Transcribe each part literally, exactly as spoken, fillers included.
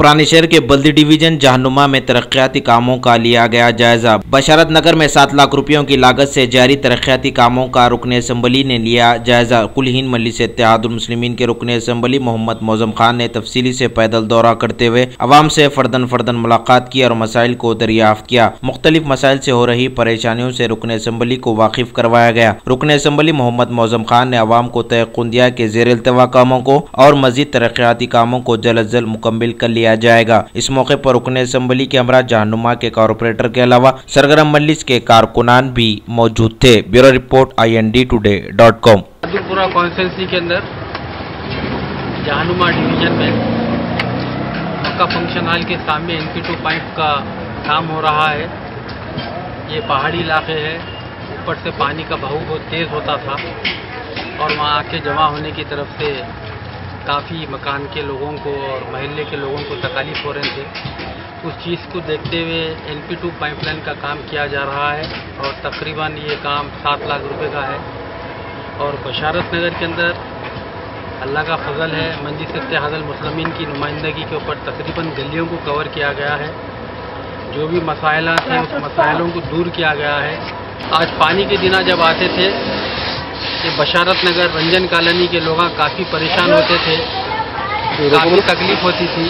पुराने शहर के बल्दी डिवीजन जहानुमा में तरक्याती कामों का लिया गया जायजा। बशारत नगर में सात लाख रुपयों की लागत से जारी तरक्याती कामों का रुकने असम्बली ने लिया जायजा। कुल हिंद मजलिस इत्तेहादुल मुस्लिमीन के रुकने असम्बली मोहम्मद मौजम खान ने तफसीली से पैदल दौरा करते हुए अवाम से फर्दन फर्दन मुलाकात की और मसाइल को दरियाफ्त किया। मुख्तलिफ मसाइल से हो रही परेशानियों से रुकने असम्बली को वाकिफ करवाया गया। रुकने असम्बली मोहम्मद मौजम खान ने अवाम को तयक़ुन दिया कि ज़ेर इल्तवा कामों को और मजीद तरक्याती कामों को जल्द अज जल्द मुकम्मिल कर लिया जाएगा। इस मौके पर रुकने असम्बली के हमरा जहानुमा के कॉरपोरेटर के अलावा सरगर्म मजलिस के कारकुनान भी मौजूद थे। Bureau report I N D today dot com. पूरा कॉन्स्टिट्यूंसी के अंदर जहानुमा डिवीजन में मक्का फंक्शन हॉल के सामने एन पी टू पाइप का काम हो रहा है। ये पहाड़ी इलाके है, ऊपर से पानी का बहाव बहुत तेज़ होता था और वहाँ आके जमा होने की तरफ से काफ़ी मकान के लोगों को और महल्ले के लोगों को तकलीफ हो रहे थे। उस चीज़ को देखते हुए एल पी टू पाइपलाइन का काम किया जा रहा है और तकरीबन ये काम सात लाख रुपए का है। और बशारत नगर के अंदर अल्लाह का फजल है, मजलिस इत्तेहादुल मुस्लिमीन की नुमाइंदगी के ऊपर तकरीबन गलियों को कवर किया गया है। जो भी मसाइल थे उस मसाइलों को दूर किया गया है। आज पानी के दिन जब आते थे कि बशारत नगर रंजन कॉलोनी के लोग काफ़ी परेशान होते थे, काफ़ी तकलीफ होती थी।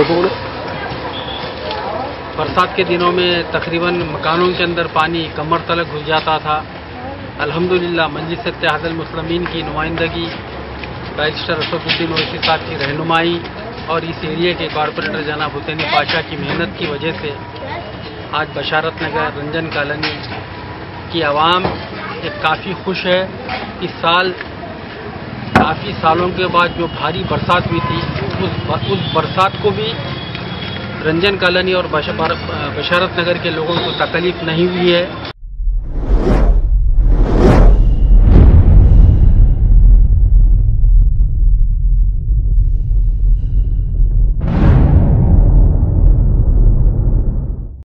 बरसात के दिनों में तकरीबन मकानों के अंदर पानी कमर तलक घुस जाता था। अल्हम्दुलिल्लाह मजलिस इत्तेहादुल मुस्लिमीन की नुमाइंदगी, बैरिस्टर असदुद्दीन ओवैसी साहब की रहनुमाई और इस एरिया के कॉरपोरेटर जनाब हुसैनी पाशा की मेहनत की वजह से आज बशारत नगर रंजन कॉलोनी की आवाम एक काफ़ी खुश है। इस साल काफ़ी सालों के बाद जो भारी बरसात हुई थी उस उस बरसात को भी रंजन कॉलोनी और बशारत नगर के लोगों को तकलीफ नहीं हुई है।